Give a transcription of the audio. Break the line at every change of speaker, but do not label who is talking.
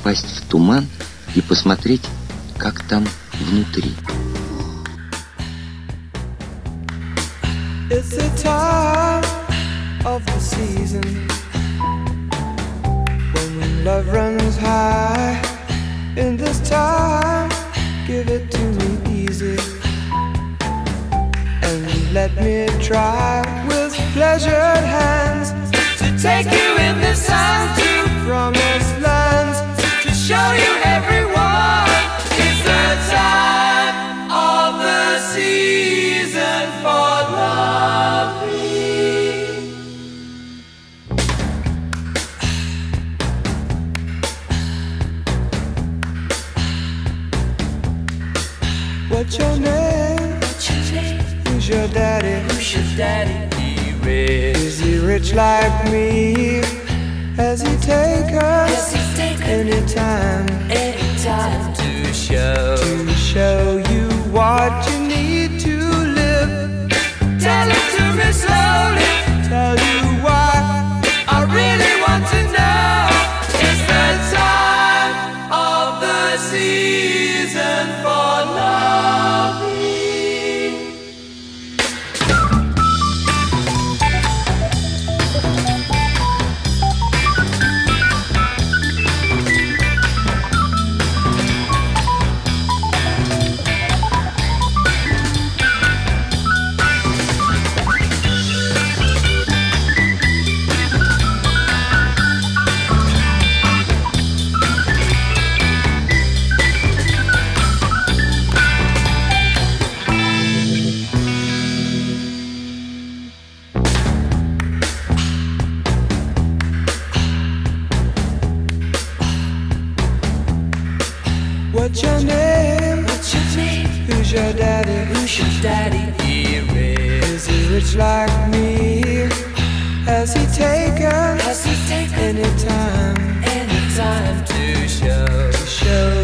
попасть в туман и посмотреть, как там внутри.
It's the time of the season when love runs high. In this time, give it to me easy and let me try with pleasured hands to take you in the sun to promised lands, to show you everyone. It's the time of the season for loving. What's your name? Who's your daddy? He rich. Is he rich like me? Has he take us anytime to show you what you need to live? Tell it to me slowly. Tell you why I really want to know. It's the time of the season for loving. What's your name? Who's your daddy? He rich. Is he rich like me? Has he taken anytime to show